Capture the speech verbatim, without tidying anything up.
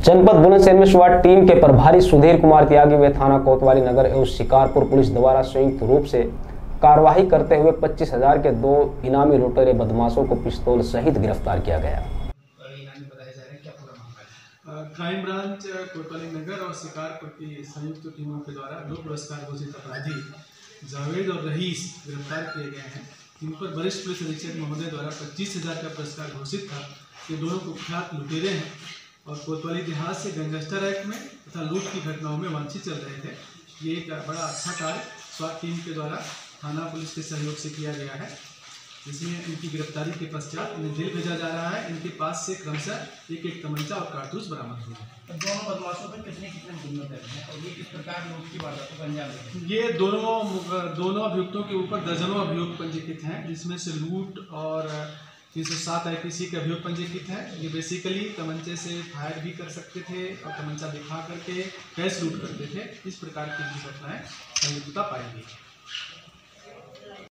जनपद बुलंदशहर में स्वाट टीम के प्रभारी सुधीर कुमार त्यागी व थाना कोतवाली नगर एवं शिकारपुर पुलिस द्वारा संयुक्त रूप से कार्रवाई करते हुए पच्चीस हजार के दो इनामी लुटेरे बदमाशों को पिस्तौल सहित गिरफ्तार किया गया। क्राइम ब्रांच कोतवाली नगर और शिकारपुर की संयुक्त टीमों के द्वारा दो पुरस्कार घोषित अपराधी जावेद और रईस गिरफ्तार किए गए हैं। इन पर वरिष्ठ पुलिस अधीक्षक महोदय द्वारा पच्चीस हजार का पुरस्कार घोषित था। ये दोनों कुख्यात लुटेरे हैं और कोतवाली इतिहास से गैंगस्टर एक्ट में तथा लूट की घटनाओं में वांछित चल रहे थे। ये एक बड़ा अच्छा कार्य स्वाट टीम के द्वारा थाना पुलिस के सहयोग से किया गया है, जिसमें इनकी गिरफ्तारी के पश्चात इन्हें जेल भेजा जा रहा है। इनके पास से क्रमशः एक एक तमंचा और कारतूस बरामद हुए हैं। दोनों बदमाशों पर कितने कितने जिम्मेदार हैं और ये किस प्रकार लूट की वारदातों को अंजाम देते हैं? ये दोनों दोनों अभियुक्तों के ऊपर दर्जनों अभियोग पंजीकृत हैं, जिसमें से लूट और तीन सौ सात आई पी सी के अभियोग पंजीकृत हैं। ये बेसिकली तमंचे से फायर भी कर सकते थे और तमंचा दिखा करके कैश लूट करते थे। इस प्रकार की घटनाएं संयुक्तता पाई गई।